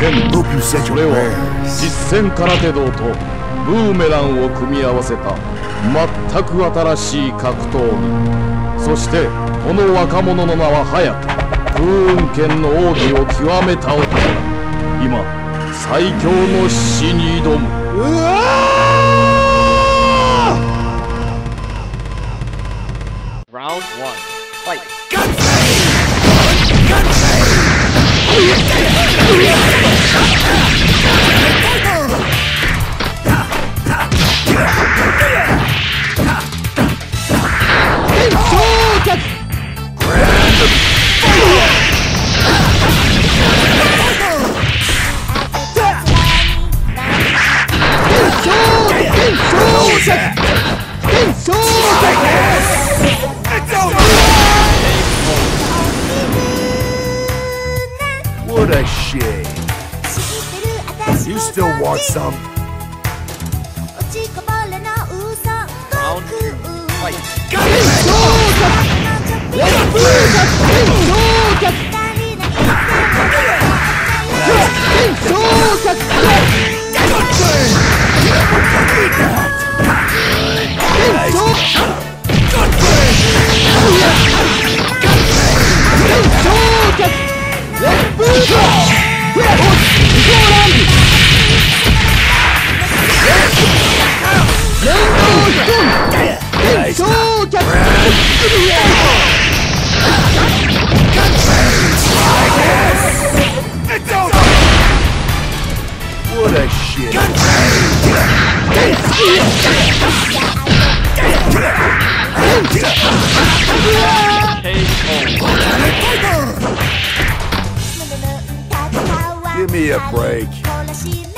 剣道。それは実戦空手道とブーメランを組み合わせた全く新しい格闘技。そしてこの若者の名は颯。風雲剣の奥義を極めた男だ。今最強の死に挑む。うわ ！Round 1 Fight! What a shame. You still want some? Round 2 Fight! What a shit. Give me a break.